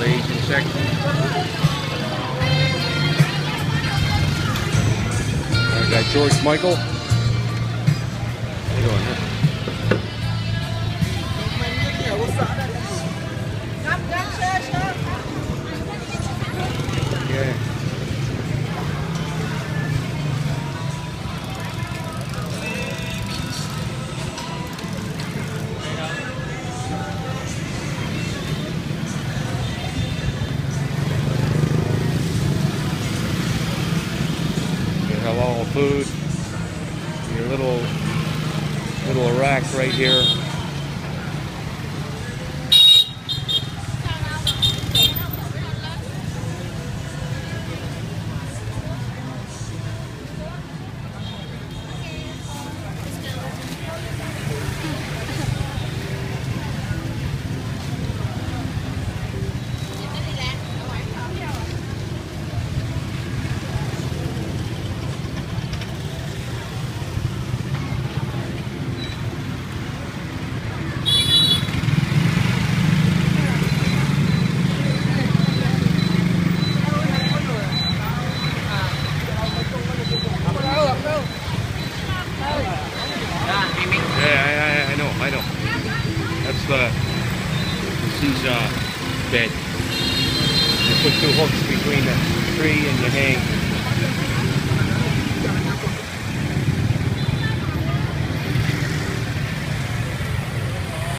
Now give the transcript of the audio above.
Asian section. I got George Michael. How you doing, huh? Yeah. You have all the food. Your little rack right here. Yeah, I know. That's the seesaw bed. You put two hooks between the tree and you hang.